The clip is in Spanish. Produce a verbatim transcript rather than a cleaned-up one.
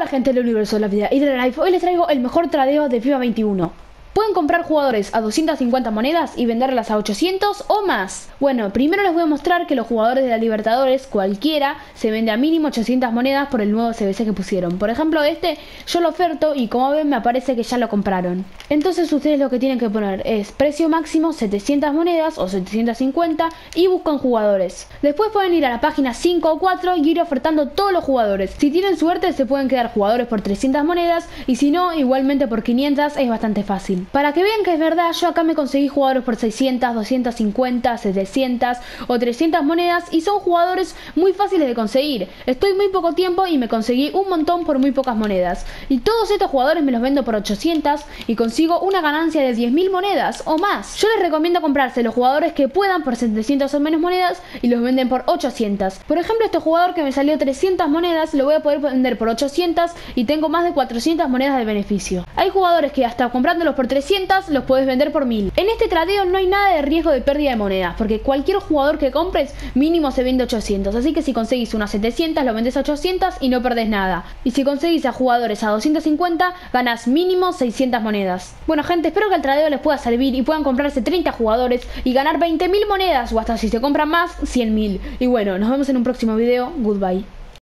Gente del universo de la vida y de la life, hoy les traigo el mejor tradeo de FIFA veintiuno. Pueden comprar jugadores a doscientas cincuenta monedas y venderlas a ochocientos o más. Bueno, primero les voy a mostrar que los jugadores de la Libertadores, cualquiera, se vende a mínimo ochocientas monedas por el nuevo C B C que pusieron. Por ejemplo, este yo lo oferto y como ven me aparece que ya lo compraron. Entonces ustedes lo que tienen que poner es precio máximo setecientas monedas o setecientas cincuenta y buscan jugadores. Después pueden ir a la página cinco o cuatro y ir ofertando todos los jugadores. Si tienen suerte se pueden quedar jugadores por trescientas monedas y si no, igualmente por quinientas. Es bastante fácil. Para que vean que es verdad, yo acá me conseguí jugadores por seiscientas, doscientas cincuenta, setecientas o trescientas monedas y son jugadores muy fáciles de conseguir. Estoy muy poco tiempo y me conseguí un montón por muy pocas monedas. Y todos estos jugadores me los vendo por ochocientas y consigo una ganancia de diez mil monedas o más. Yo les recomiendo comprarse los jugadores que puedan por setecientas o menos monedas y los venden por ochocientas. Por ejemplo, este jugador que me salió trescientas monedas lo voy a poder vender por ochocientas y tengo más de cuatrocientas monedas de beneficio. Hay jugadores que hasta comprándolos por trescientas los puedes vender por mil. En este tradeo no hay nada de riesgo de pérdida de monedas, porque cualquier jugador que compres mínimo se vende ochocientos, así que si conseguís unas setecientas lo vendes a ochocientas y no perdés nada. Y si conseguís a jugadores a doscientas cincuenta ganas mínimo seiscientas monedas. Bueno gente, espero que el tradeo les pueda servir y puedan comprarse treinta jugadores y ganar veinte mil monedas o hasta si se compran más cien mil. Y bueno, nos vemos en un próximo video. Goodbye.